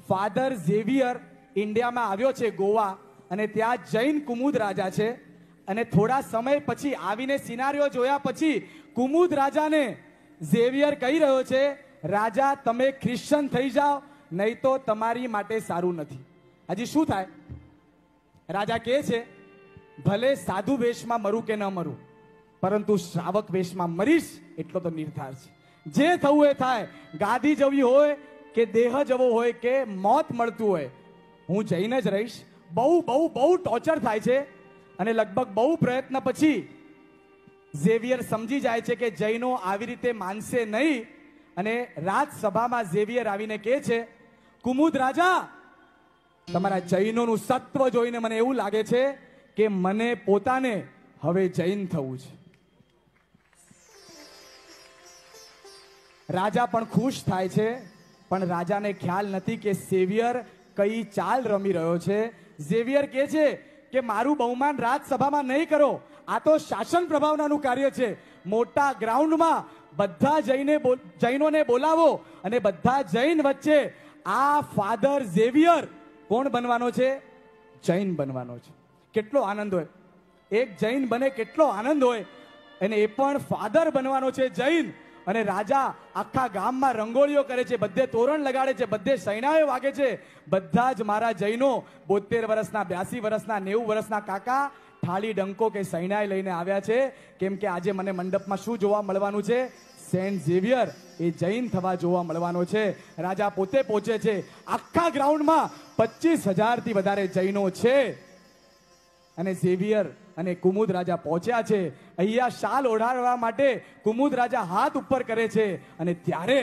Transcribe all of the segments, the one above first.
Father Xavier ઇન્ડિયામાં આવ્યો છે ગોવા, અને ત્યાં જૈન કુમુદ રાજા છે. અને થોડા સમય પછી આવીને સિનારીઓ જોયા પછી કુમુદ રાજાને ઝેવિયર કહી રહ્યો છે, રાજા તમે ખ્રિશ્ચન થઈ જાઓ, નહીં તો તમારી માટે સારું નથી. હજી શું થાય? રાજા કહે છે, ભલે સાધુ વેશમાં મરું કે ન મરું, પરંતુ શ્રાવક વેશમાં મરીશ એટલો તો નિર્ધાર છે. જે થવું એ થાય, ગાદી જવી હોય કે દેહ જવો હોય કે મોત મળતું હોય, હું જઈને જ રહીશ. બહુ બહુ બહુ ટોર્ચર થાય છે, અને લગભગ બહુ પ્રયત્ન પછી ઝેવિયર સમજી જાય છે કે જૈનો આવી રીતે માનશે નહીં. અને રાજસભામાં ઝેવિયર આવીને કહે છે, કુમુદ રાજા, તમારા જૈનોનું સત્વ જોઈને મને એવું લાગે છે કે મને પોતાને હવે જૈન થવું છે. રાજા પણ ખુશ થાય છે, પણ રાજાને ખ્યાલ નથી કે ઝેવિયર કઈ ચાલ રમી રહ્યો છે. ઝેવિયર કહે છે કે મારું બહુમાન રાજસભામાં નહીં કરો, આ તો શાસન પ્રભાવનાનું કાર્ય છે. મોટા ગ્રાઉન્ડમાં બધા જૈનોને બોલાવો, અને બધા જૈન વચ્ચે આ ફાધર ઝેવિયર કોણ બનવાનો છે? જૈન બનવાનો છે. કેટલો આનંદ હોય! એક જૈન બને કેટલો આનંદ હોય, અને એ પણ ફાધર બનવાનો છે જૈન. અને રાજા આખા ગામમાં રંગોળીઓ કરે છે, બધે તોરણ લગાડે છે, બધે સૈનાઓ વાગે છે. બધા જ મારા જૈનો 72 વર્ષના, 82 વર્ષના, 90 વર્ષના કાકા થાળી ડંકો કે સૈનાઈ લઈને આવ્યા છે, કેમ કે આજે મને મંડપમાં શું જોવા મળવાનું છે? સેન્ટ ઝેવિયર એ જૈન થવા જોવા મળવાનો છે. રાજા પોતે પહોંચે છે. આખા ગ્રાઉન્ડમાં 25,000 થી વધારે જૈનો છે. અને ઝેવિયર અને કુમુદ રાજા પહોંચ્યા છે. અહીંયા શાલ ઓઢાડવા માટે કુમુદ રાજા હાથ ઉપર કરે છે, અને ત્યારે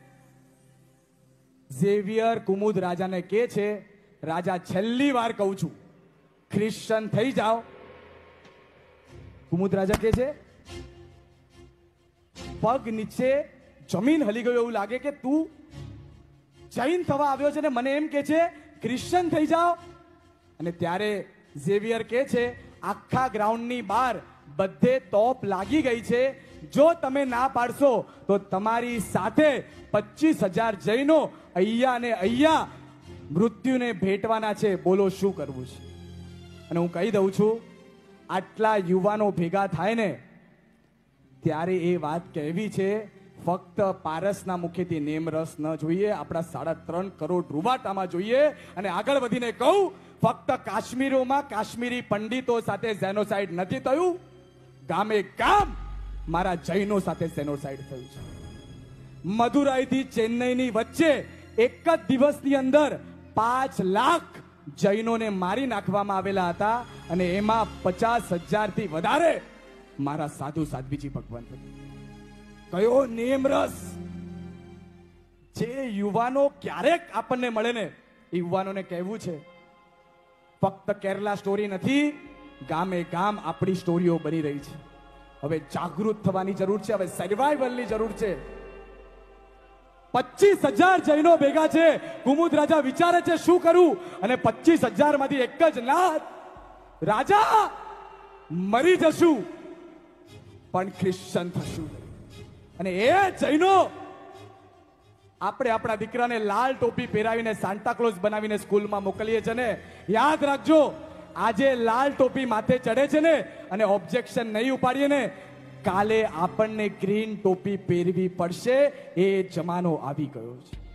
ઝેવિયર કુમુદ રાજાને કહે છે, રાજા છેલ્લી વાર કહું છું, ખ્રિશ્ચન થઈ જાઓ. કુમુદ રાજા કહે છે, પગ નીચે જમીન હલી ગયો એવું લાગે કે તું જૈન થવા આવ્યો છે ને મને એમ કે છે ખ્રિશ્ચન થઈ જાઓ. અને ત્યારે ઝેવિયર કહે છે, આખા ગ્રાઉન્ડની બહાર બધે તોપ લાગી ગઈ છે, જો તમે ના પાડશો તો તમારી સાથે 25,000 જૈનો અહીંયા ને અહીંયા મૃત્યુને ભેટવાના છે. બોલો શું કરવું છે? અને હું કહી દઉં છું, આટલા યુવાનો ભેગા થાય ને ત્યારે એ વાત કહેવી છે, ફક્ત પારસના મુખેથી નેમરસ ન જોઈએ, આપણા 3.5 કરોડ રૂવાટામાં જોઈએ. અને આગળ વધીને કહું, ફક્ત કાશ્મીરોમાં કાશ્મીરી પંડિતો સાથે જેનોસાઇડ નથી થયું, ગામે ગામ મારા જૈનો સાથે જેનોસાઇડ થયું છે. મદુરાઈથી ચેન્નઈની વચ્ચે એક જ દિવસની અંદર 5 લાખ જૈનોને મારી નાખવામાં આવેલા હતા, અને એમાં 50,000 થી વધારે મારા સાધુ સાધ્વીજી ભગવાન. કયો નેમરસ! જે યુવાનો ક્યારેક આપણને મળે ને, એ યુવાનોને કહેવું છે, ફક્ત કેરલા સ્ટોરી નથી, ગામે ગામ આપણી સ્ટોરીઓ બની રહી છે. હવે જાગૃત થવાની જરૂર છે, હવે સર્વાઈવલની જરૂર છે. 25,000 જૈનો ભેગા છે. કુમુદ રાજા વિચારે છે શું કરું, અને 25,000 માંથી એક જ નાદ, રાજા મરી જશું પણ ખ્રિશ્ચન થશું. અને એ જૈનો આપણે આપણા દીકરાને લાલ ટોપી પહેરાવીને સાન્ટાક્લોઝ બનાવીને સ્કૂલમાં મોકલીએ છીએ ને, યાદ રાખજો, આજે લાલ ટોપી માથે ચડે છે ને અને ઓબ્જેક્શન નહીં ઉપાડીએ ને, કાલે આપણને ગ્રીન ટોપી પહેરવી પડશે. એ જમાનો આવી ગયો છે.